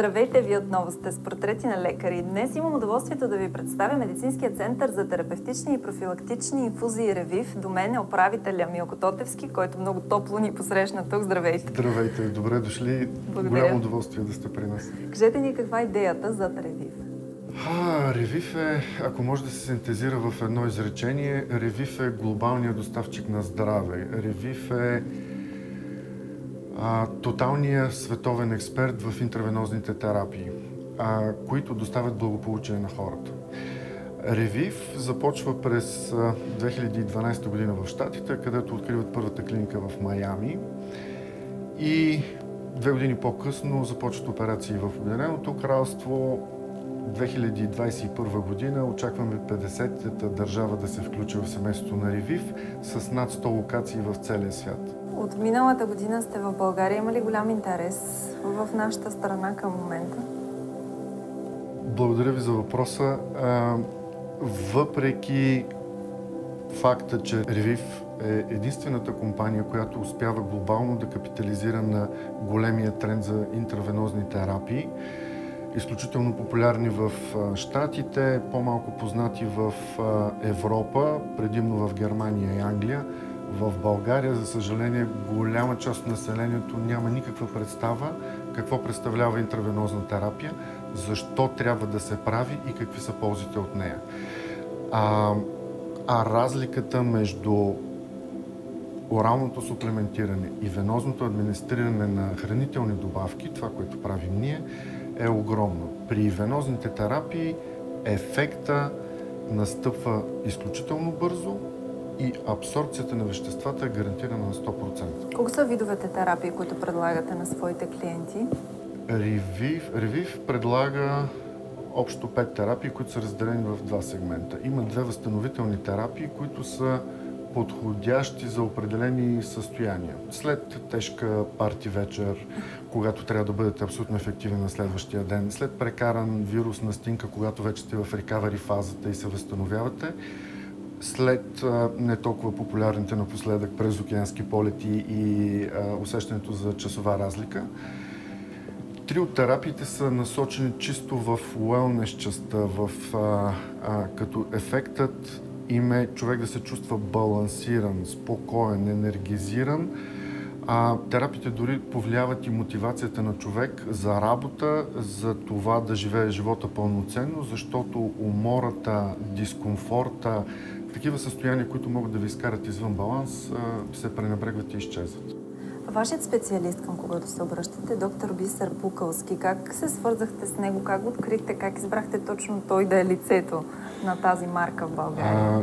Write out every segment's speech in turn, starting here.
Здравейте, вие отново сте с портрети на лекари. Днес имам удоволствието да ви представя Медицинския център за терапевтични и профилактични инфузии Ревив. До мен е управителя Милко Тотевски, който много топло ни посрещна тук. Здравейте! Здравейте, добре дошли. Благодаря. Голямо удоволствие да сте при нас. Кажете ни каква е идеята зад Ревив? Ревив е, ако може да се синтезира в едно изречение, Ревив е глобалният доставчик на здраве. Ревив е тоталният световен експерт в интравенозните терапии, които доставят благополучие на хората. Ревив започва през 2012 година в Щатите, където откриват първата клиника в Майами и 2 години по-късно започват операции в Обединеното кралство. 2021 година очакваме 50-та държава да се включи в семейството на Ревив с над 100 локации в целия свят. От миналата година сте в България. Има ли голям интерес в нашата страна към момента? Благодаря ви за въпроса. Въпреки факта, че Ревив е единствената компания, която успява глобално да капитализира на големия тренд за интравенозни терапии, изключително популярни в Щатите, по-малко познати в Европа, предимно в Германия и Англия. В България, за съжаление, голяма част от населението няма никаква представа какво представлява интравенозна терапия, защо трябва да се прави и какви са ползите от нея. Разликата между оралното суплементиране и венозното администриране на хранителни добавки, това, което правим ние, е огромно. При венозните терапии ефекта настъпва изключително бързо и абсорбцията на веществата е гарантирана на 100%. Колко са видовете терапии, които предлагате на своите клиенти? Ревив предлага общо 5 терапии, които са разделени в 2 сегмента. Има 2 възстановителни терапии, които са подходящи за определени състояния. След тежка парти вечер, когато трябва да бъдете абсолютно ефективни на следващия ден, след прекаран вирус настинка, когато вече сте в рекавари фазата и се възстановявате, след не толкова популярните напоследък през океански полети и усещането за часова разлика. 3 от терапиите са насочени чисто в уелнес частта, като ефектът им е човек да се чувства балансиран, спокоен, енергизиран. Терапиите дори повлияват и мотивацията на човек за работа, за това да живее живота пълноценно, защото умората, дискомфорта, такива състояния, които могат да ви изкарат извън баланс, се пренебрегват и изчезват. Вашият специалист, към когото се обръщате, доктор Бисер Пукалски, как се свързахте с него, как го открихте, как избрахте точно той да е лицето на тази марка в България?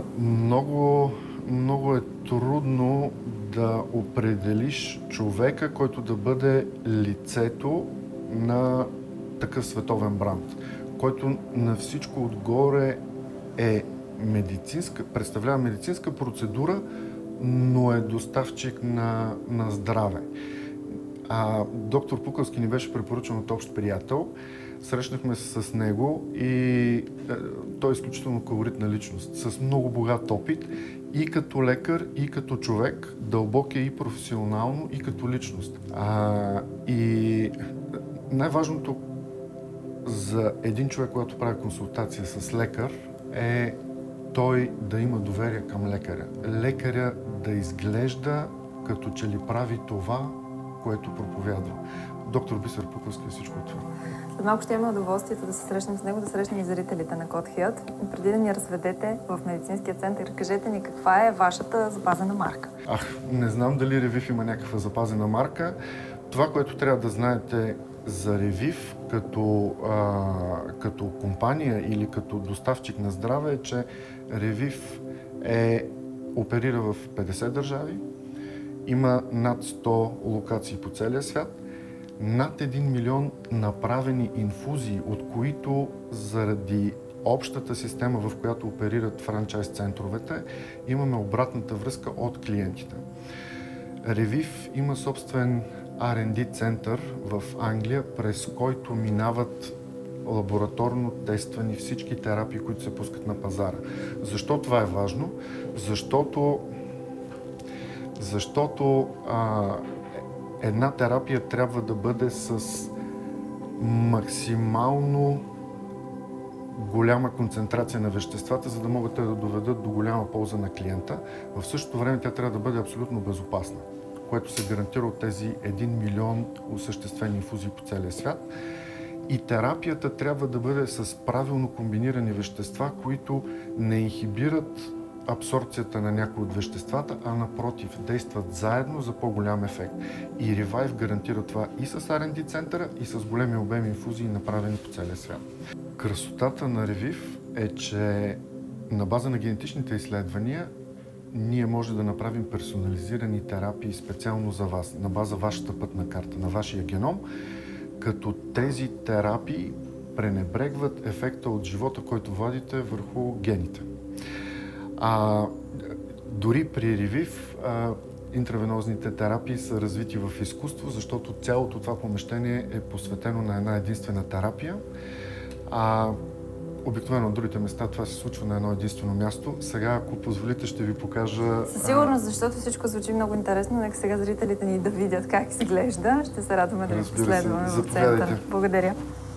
Много е трудно да определиш човека, който да бъде лицето на такъв световен бранд, който на всичко отгоре е представлява медицинска процедура, но е доставчик на здраве. Доктор Пукалски ни беше препоръчан от общ приятел. Срещнахме се с него и той е изключително колоритна личност, с много богат опит и като лекар, и като човек, дълбок е и професионално, и като личност. И най-важното за един човек, когато прави консултация с лекар, е той да има доверие към лекаря. Лекаря да изглежда като че ли прави това, което проповядва. Доктор Бисер Пукалски е всичко това. След малко ще имаме удоволствието да се срещнем с него, да срещнем и зрителите на Код Хилт. Преди да ни разведете в Медицинския център, кажете ни каква е вашата запазена марка. Не знам дали Ревив има някаква запазена марка. Това, което трябва да знаете за Ревив като компания или като доставчик на здраве е, че Ревив оперира в 50 държави, има над 100 локации по целия свят, над 1 милион направени инфузии, от които заради общата система, в която оперират франчайз центровете, имаме обратната връзка от клиентите. Ревив има собствен R&D център в Англия, през който минават лабораторно тествани всички терапии, които се пускат на пазара. Защо това е важно? Защото една терапия трябва да бъде с максимално голяма концентрация на веществата, за да могат те да доведат до голяма полза на клиента. В същото време тя трябва да бъде абсолютно безопасна, което се гарантира от тези 1 милион осъществени инфузии по целия свят. И терапията трябва да бъде с правилно комбинирани вещества, които не инхибират абсорбцията на някои от веществата, а напротив, действат заедно за по-голям ефект. И Revive гарантира това и с R&D центъра, и с големи обеми инфузии, направени по целия свят. Красотата на Revive е, че на база на генетичните изследвания ние може да направим персонализирани терапии специално за вас, на база вашата пътна карта, на вашия геном, като тези терапии пренебрегват ефекта от живота, който водите върху гените. Дори при Revive интравенозните терапии са развити в изкуство, защото цялото това помещение е посветено на една единствена терапия. Обикновено на другите места това се случва на едно единствено място. Сега, ако позволите, ще ви покажа... Със сигурност, защото всичко звучи много интересно. Нека сега зрителите ни да видят как изглежда. Ще се радваме да ви последваме в центъра. Благодаря.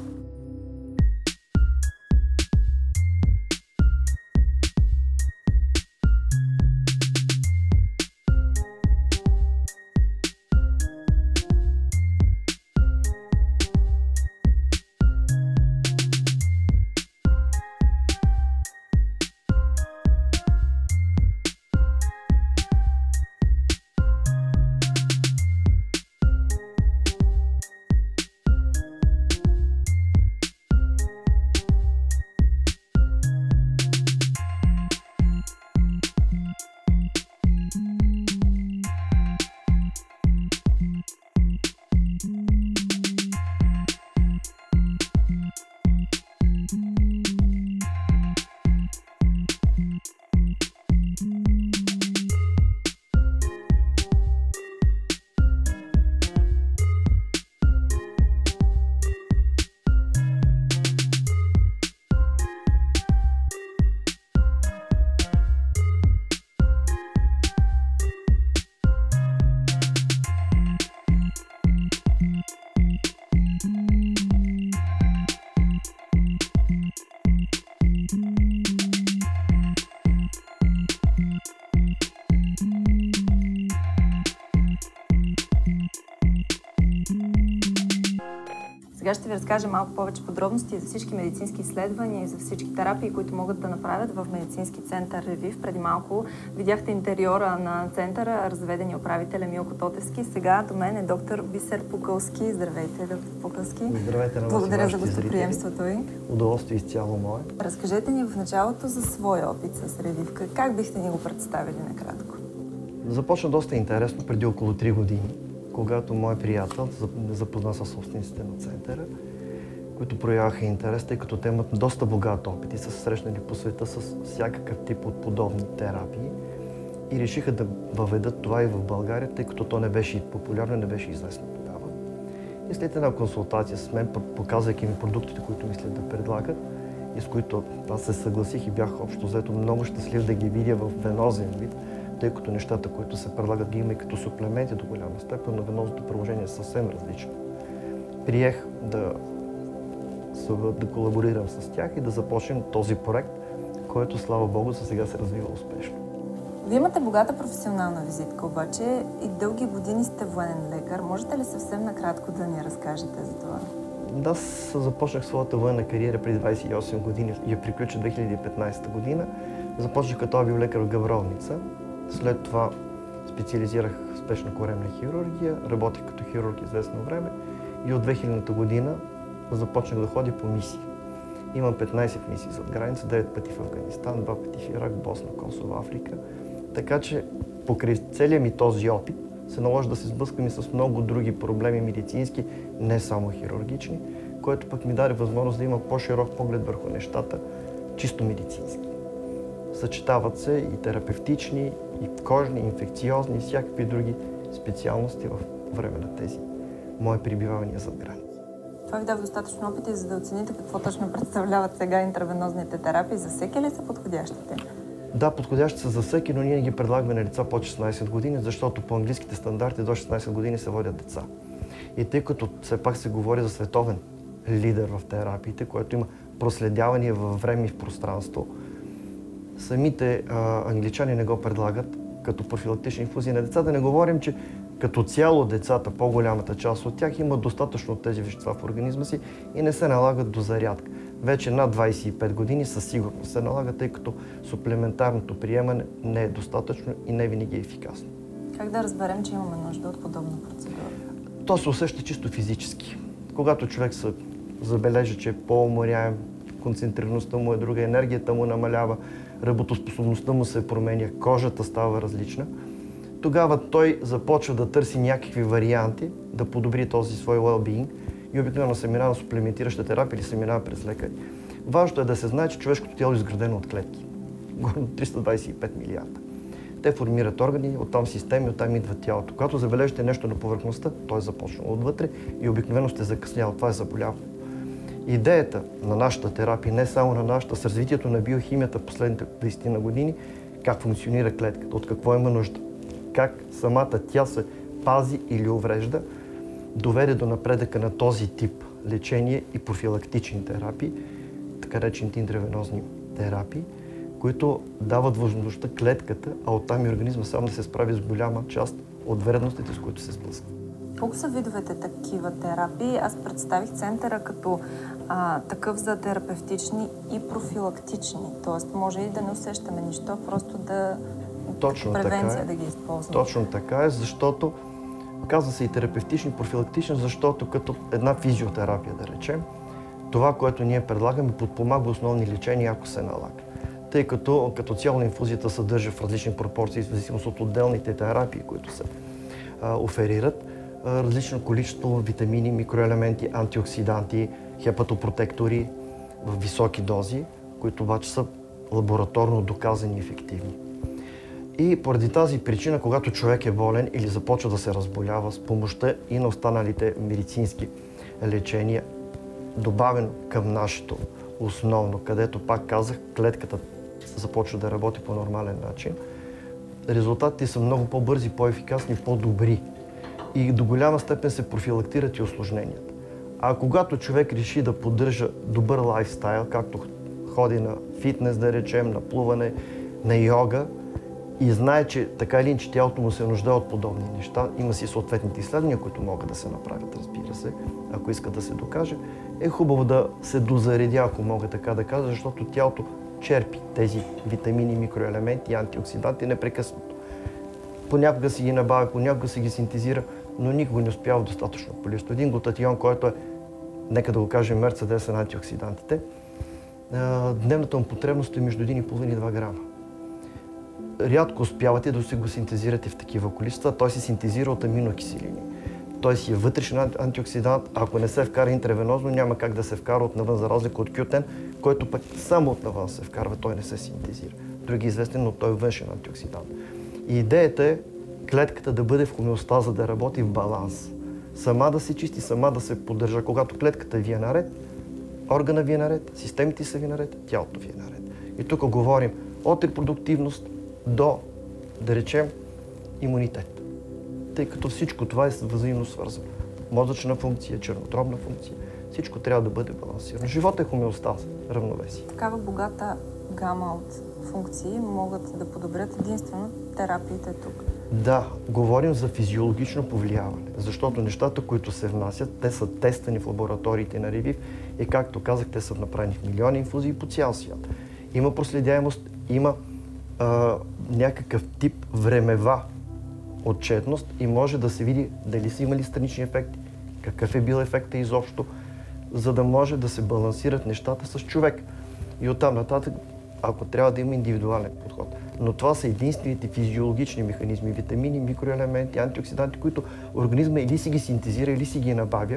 Сега ще ви разкажа малко повече подробности за всички медицински изследвания и за всички терапии, които могат да направят в медицински център Revive. Преди малко видяхте интериора на центъра, разведения управителя Милко Тотевски. Сега до мен е доктор Бисер Пукълски. Здравейте, доктор Пукълски. Здравейте на вас. Благодаря за гостоприемството ви. Удоволствие изцяло мое. Разкажете ни в началото за своя опит с Revive. Как бихте ни го представили накратко? Започна доста интересно преди около 3 години, когато мой приятел запозна с собствениците на центъра, които проявяха интерес, тъй като те имат доста богат опит и са се срещнали по света с всякакъв тип от подобни терапии и решиха да въведат това и в България, тъй като то не беше популярно, не беше известно тогава. И след една консултация с мен, показвайки ми продуктите, които мислят да предлагат и с които аз се съгласих и бях общо взето много щастлив да ги видя в венозен вид, тъй като нещата, които се предлагат, ги има и като суплементи до голяма степен, но венозното приложение е съвсем различно. Приех да колаборирам с тях и да започнем този проект, който, слава Богу, за сега се развива успешно. Вие имате богата професионална визитка, обаче и дълги години сте военен лекар. Можете ли съвсем накратко да ни разкажете за това? Да, аз започнах своята военна кариера преди 28 години и я приключа 2015 година. Започнах като авиолекар в Габровница. След това специализирах в спешна коремна хирургия, работих като хирург известно време и от 2000 година започнах да ходя по мисии. Имам 15 мисии зад граница, 9 пъти в Афганистан, 2 пъти в Ирак, Босна, Косово, Африка. Така че покрай целия ми този опит се наложи да се сблъскам и с много други проблеми медицински, не само хирургични, което пък ми даде възможност да има по-широк поглед върху нещата, чисто медицински. Съчетават се и терапевтични, и кожни, инфекциозни, и всякакви други специалности в време на тези мои пребивавания зад граница. Това ви дава достатъчно опит и за да оцените какво точно представляват сега интравенозните терапии. За всеки ли са подходящите? Да, подходящи са за всеки, но ние ги предлагаме на лица под 16 години, защото по английските стандарти до 16 години се водят деца. И тъй като все пак се говори за световен лидер в терапиите, което има проследяване във време и в пространство. Самите англичани не го предлагат като профилактични инфузии на деца. Да не говорим, че като цяло децата, по-голямата част от тях имат достатъчно от тези вещества в организма си и не се налагат до зарядка. Вече над 25 години със сигурност се налага, тъй като суплементарното приемане не е достатъчно и не винаги е ефикасно. Как да разберем, че имаме нужда от подобна процедура? То се усеща чисто физически. Когато човек се забележи, че е по-уморяем, концентрираността му е друга, енергията му намалява, работоспособността му се променя, кожата става различна, тогава той започва да търси някакви варианти да подобри този свой well-being и обикновено се минава суплементираща терапия или се минава през лекари. Важното е да се знае, че човешкото тяло е изградено от клетки. Горно 325 милиарда. Те формират органи, оттам системи, оттам идва тялото. Когато забележите нещо на повърхността, то е започнало отвътре и обикновено сте закъснял. Това е заболяване. Идеята на нашата терапия, не само на нашата, с развитието на биохимията в последните 10 на години, как функционира клетката, от какво има нужда, как самата тя се пази или уврежда, доведе до напредъка на този тип лечение и профилактични терапии, така речените интравенозни терапии, които дават възможността клетката, а оттам и организма сам да се справи с голяма част от вредностите, с които се сблъсква. Колко са видовете такива терапии? Аз представих центъра като такъв за терапевтични и профилактични. Тоест може и да не усещаме нищо, просто да превенция да ги използваме. Точно така е, защото казва се и терапевтични, профилактични, защото като една физиотерапия, да речем, това, което ние предлагаме, подпомага основни лечения, ако се налага. Тъй като цяло инфузията съдържа в различни пропорции, в зависимост от отделните терапии, които се оферират, различно количество витамини, микроелементи, антиоксиданти, хепатопротектори в високи дози, които обаче са лабораторно доказани и ефективни. И поради тази причина, когато човек е болен или започва да се разболява с помощта и на останалите медицински лечения, добавено към нашето основно, където, пак казах, клетката започва да работи по нормален начин, резултатите са много по-бързи, по-ефикасни, по-добри и до голяма степен се профилактират и усложненията. А когато човек реши да поддържа добър лайфстайл, както ходи на фитнес, да речем, на плуване, на йога, и знае, че така или иначе тялото му се нуждае от подобни неща, има си съответните изследвания, които могат да се направят, разбира се, ако иска да се докаже, е хубаво да се дозаредя, ако мога така да кажа, защото тялото черпи тези витамини, микроелементи и антиоксиданти непрекъснато. Понякога си ги набавя, понякога си ги синтезира, но никога не успява достатъчно количество. Един глутатион, който е, нека да го кажем, Мерцедес на антиоксидантите, дневната му потребност е между 1,5 и 2 грама. Рядко успявате да си го синтезирате в такива количества, той се синтезира от аминокиселини. Той си е вътрешен антиоксидант, ако не се вкара интравенозно, няма как да се вкара от навън, за разлика от кютен, който пък само от навън се вкарва, той не се синтезира. Други известен, но той е външен антиоксидант. И идеята е клетката да бъде в хомеостаза, да работи в баланс. Сама да се чисти, сама да се поддържа. Когато клетката ви е наред, органа ви е наред, системите са ви наред, тялото ви е наред. И тук говорим от репродуктивност до, да речем, имунитет. Тъй като всичко това е взаимно свързано. Мозъчна функция, чернотробна функция, всичко трябва да бъде балансирано. Животът е хомеостаза, равновесие. Такава богата гама от функции могат да подобрят единствено терапиите тук. Да, говорим за физиологично повлияване, защото нещата, които се внасят, те са тествани в лабораториите на Ревив и, както казах, те са направени в милиони инфузии по цял свят. Има проследяемост, има някакъв тип времева отчетност и може да се види дали са имали странични ефекти, какъв е бил ефекта изобщо, за да може да се балансират нещата с човек. И оттам нататък, ако трябва да има индивидуален подход. Но това са единствените физиологични механизми, витамини, микроелементи, антиоксиданти, които организма или си ги синтезира, или си ги набавя,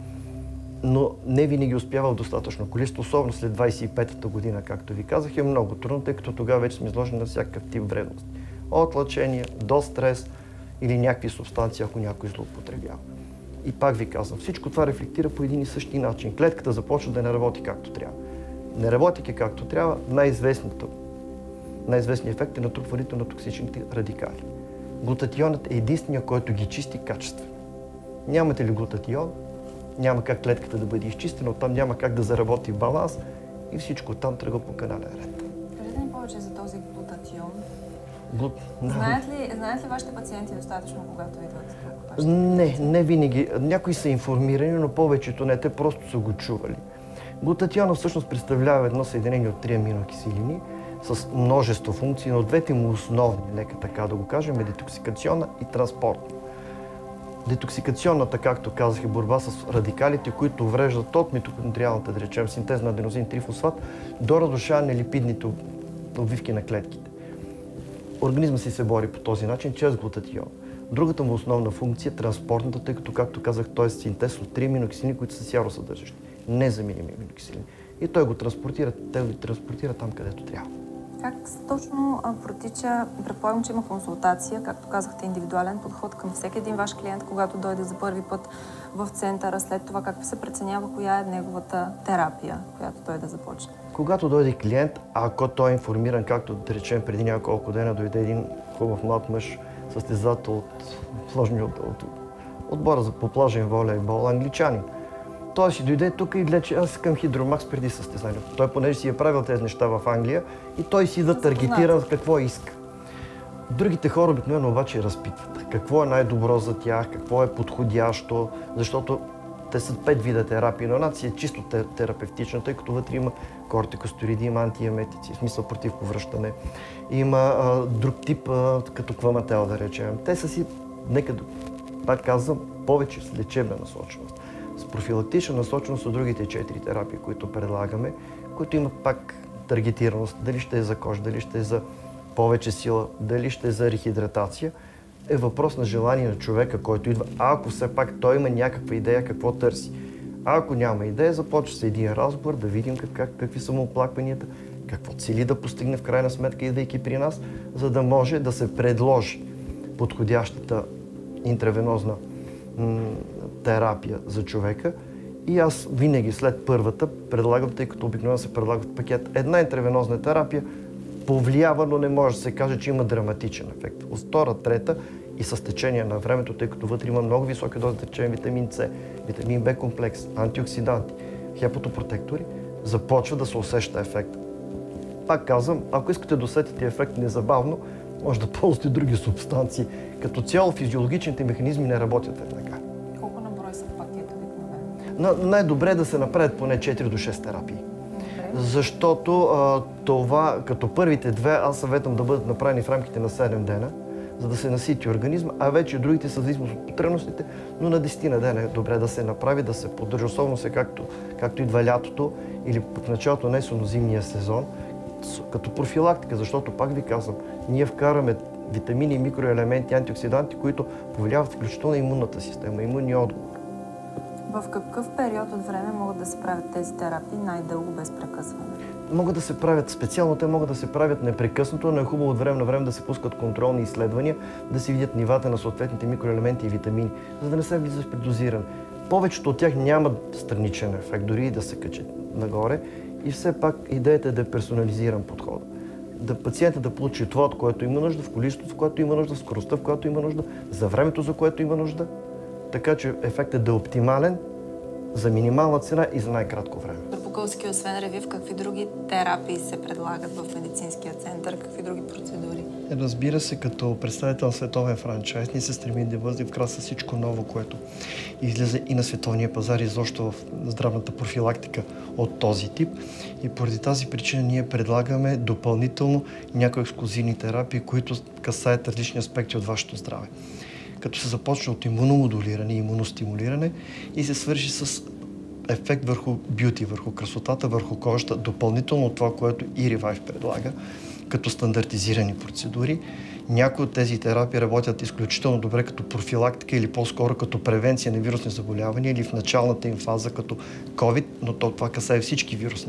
но не винаги успява в достатъчно количество, особено след 25-та година, както ви казах, е много трудно, тъй като тогава вече сме изложени на всякакъв тип вредност. От лъчение до стрес или някакви субстанции, ако някой злоупотребява. И пак ви казвам, всичко това рефлектира по един и същи начин. Клетката започва да не работи както трябва. Не работейки както трябва, най-известният ефект е натрупването на токсичните радикали. Глутатионът е единствения, който ги чисти качествено. Нямате ли глутатион, няма как клетката да бъде изчистена, оттам няма как да заработи баланс и всичко оттам тръгва по канален ред. Кажете ни повече за този глутатион. Да. Знаят ли вашите пациенти достатъчно, когато идват? Не винаги. Някои са информирани, но повечето не. Те просто са го чували. Глутатиона всъщност представлява едно съединение от 3 аминокиселини с множество функции, но двете му основни, нека така да го кажем, е детоксикационна и транспортна. Детоксикационната, както казах, е борба с радикалите, които увреждат от митохондриалната, да речем, синтез на аденозин трифосфат до разрушаване липидните обвивки на клетките. Организмът си се бори по този начин чрез глутатион. Другата му основна функция е транспортната, тъй като, както казах, той е синтез от 3 аминокиселини, които са сяросъдържащи, незаменими аминокиселини. И той го транспортира там, където трябва. Как точно протича, предполагам, че има консултация, както казахте, индивидуален подход към всеки един ваш клиент, когато дойде за първи път в центъра, след това как се преценява коя е неговата терапия, която той да започне? Когато дойде клиент, ако той е информиран, както да речем преди няколко дена дойде един хубав млад мъж, състезател от отбора по плажен волейбол, англичанин. Той си дойде тук и влече, аз искам Хидромакс преди състезанието. Той, понеже си е правил тези неща в Англия, и той си да таргетира какво иска. Другите хора обикновено обаче разпитват какво е най-добро за тях, какво е подходящо, защото те са 5 вида терапии, но едната си е чисто терапевтична, тъй като вътре има кортикостероиди, има антиеметици, в смисъл против повръщане. Има друг тип, като квамател, да речем. Те са си, пак казвам, повече с лечебна насоченост. С профилактична насоченост са другите 4 терапии, които предлагаме, които имат пак таргетираност. Дали ще е за кожа, дали ще е за повече сила, дали ще е за рехидратация, е въпрос на желание на човека, който идва. Ако все пак той има някаква идея какво търси. А ако няма идея, започва се един разговор, да видим какви са му оплакванията, какво цели да постигне в крайна сметка, идвайки при нас, за да може да се предложи подходящата интравенозна терапия за човека. И аз винаги след първата предлагам, тъй като обикновено се предлага в пакет, една интравенозна терапия повлиява, но не може да се каже, че има драматичен ефект. От втора, трета и с течение на времето, тъй като вътре има много високи дози, да речем витамин С, витамин Б комплекс, антиоксиданти, хепатопротектори, започва да се усеща ефект. Пак казвам, ако искате да усетите ефект незабавно, може да ползвате други субстанции. Като цяло физиологичните механизми не работят веднага. Колко на брой са пакет обикновено? Най-добре е да се направят поне 4 до 6 терапии. Защото това, като първите 2, аз съветвам да бъдат направени в рамките на 7 дена, за да се насити организма, а вече другите са зависимост от потребностите, но на 10 на дена е добре да се направи, да се поддържа, особено се както идва лятото или в началото на есенно-зимния сезон, като профилактика, защото пак ви казвам, ние вкараме витамини, микроелементи, антиоксиданти, които повлияват включително имунната система, имунния отговор. В какъв период от време могат да се правят тези терапии най-дълго без прекъсване? Могат да се правят специално, те могат да се правят непрекъснато, но е хубаво от време на време да се пускат контролни изследвания, да се видят нивата на съответните микроелементи и витамини, за да не се влиза в предозиране. Повечето от тях нямат страничен ефект, дори и да се качат нагоре. И все пак идеята е да е персонализиран подход. Да пациентът да получи това, от което има нужда, в количеството, в което има нужда, в скоростта, в която има нужда, за времето, за което има нужда. Така че ефектът да е оптимален за минимална цена и за най-кратко време. Букълски, освен ревив, какви други терапии се предлагат в медицинския център? Какви други процедури? Разбира се, като представител на световен франчайз, ние се стремим да бъдем в края с всичко ново, което излезе и на световния пазар, изобщо в здравната профилактика от този тип. И поради тази причина ние предлагаме допълнително някои ексклузивни терапии, които касаят различни аспекти от вашето здраве. Като се започне от имуномодулиране и имуностимулиране и се свърши с ефект върху бюти, върху красотата, върху кожата, допълнително от това, което и Revive предлага, като стандартизирани процедури. Някои от тези терапии работят изключително добре като профилактика или по-скоро като превенция на вирусни заболявания или в началната им фаза като COVID, но това касае всички вирусни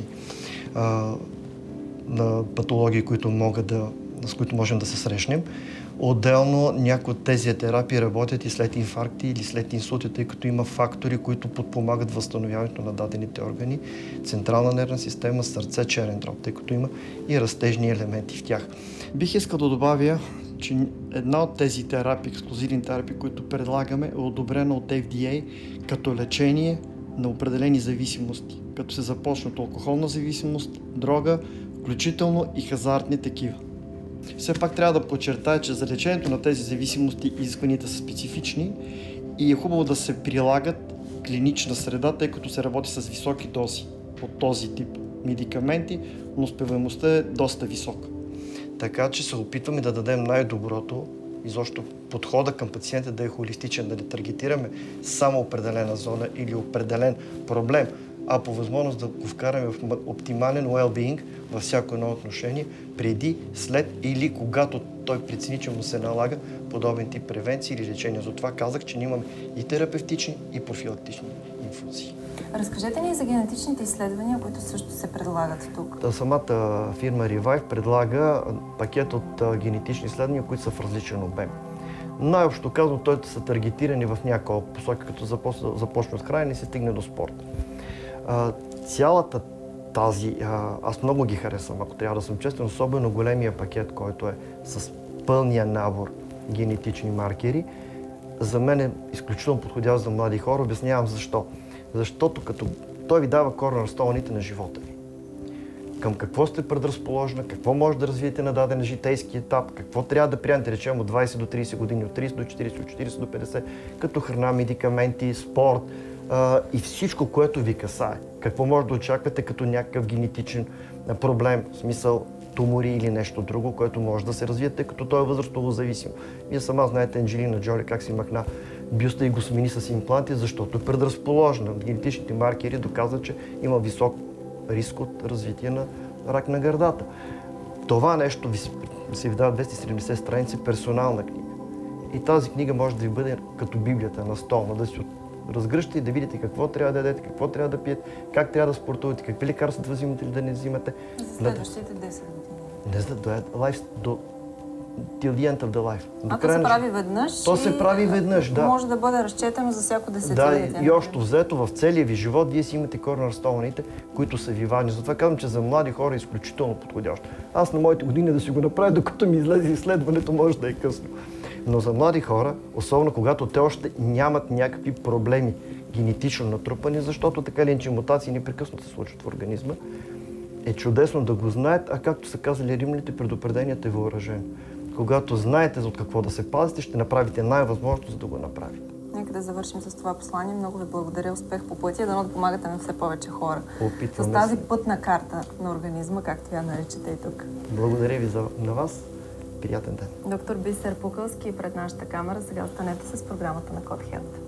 на патологии, с които можем да се срещнем. Отделно някои от тези терапии работят и след инфаркти или след инсулти, тъй като има фактори, които подпомагат възстановяването на дадените органи, централна нервна система, сърце, черен дроб, тъй като има и растежни елементи в тях. Бих искал да добавя, че една от тези терапии, ексклузивни терапии, които предлагаме, е одобрена от FDA като лечение на определени зависимости, като се започне от алкохолна зависимост, дрога, включително и хазартни такива. Все пак трябва да подчертая, че за лечението на тези зависимости изискванията са специфични и е хубаво да се прилагат клинична среда, тъй като се работи с високи дози от този тип медикаменти, но успеваемостта е доста висока. Така че се опитваме да дадем най-доброто, изобщо подхода към пациента да е холистичен, да не таргетираме само определена зона или определен проблем, а по възможност да го вкараме в оптимален well-being във всяко едно отношение, преди, след или когато той прецени, че му се налага подобен тип превенции или лечение. Затова казах, че ние имаме и терапевтични, и профилактични инфузии. Разкажете ни за генетичните изследвания, които също се предлагат тук. Самата фирма Revive предлага пакет от генетични изследвания, които са в различен обем. Най-общо казано, той са таргетирани в някаква посока, като започне от хранене и се стигне до спорт. Цялата тази, аз много ги харесвам, ако трябва да съм честен, особено големия пакет, който е с пълния набор генетични маркери, за мен е изключително подходящ за млади хора. Обяснявам защо. Защото като той ви дава корнерстоуните на живота ви. Към какво сте предразположена, какво може да развиете на даден житейски етап, какво трябва да приемете, речем, от 20 до 30 години, от 30 до 40, от 40 до 50, като храна, медикаменти, спорт и всичко, което ви касае. Какво може да очаквате като някакъв генетичен проблем, в смисъл тумори или нещо друго, което може да се развие, тъй като той е възрастово зависим. Вие сама знаете Анджелина Джоли как си махна бюста и го смени с импланти, защото е предразположена. Генетичните маркери доказват, че има висок риск от развитие на рак на гърдата. Това нещо се ви дава 270 страници персонална книга. И тази книга може да ви бъде като Библията на стол, да си разгръщате и да видите какво трябва да ядете, какво трябва да пиете, как трябва да спортувате, какви лекарства да взимате или да не взимате. За следващите 10 години. Не за до till the end of the life. То се прави веднъж. То се прави веднъж, да. Може да бъде разчетено за всяко десетилетие. Да, и още взето в целия ви живот, вие си имате корнерстоуните, които са ви важни. Затова казвам, че за млади хора е изключително подходящо. Аз на моите години да си го направя, докато ми излезе изследването, може да е късно. Но за млади хора, особено когато те още нямат някакви проблеми генетично натрупани, защото така или иначе мутации непрекъснато се случват в организма, е чудесно да го знаят, а както са казали римляните, предупредението е въоръжено. Когато знаете от какво да се пазите, ще направите най-възможното, за да го направите. Нека да завършим с това послание. Много ви благодаря. Успех по пътя. Дано да помагате на все повече хора. Опитваме с тази пътна карта на организма, както я наричате и тук. Благодаря ви на вас. Приятен ден. Доктор Бисер Пукълски пред нашата камера. Сега останете с програмата на Код Хелт.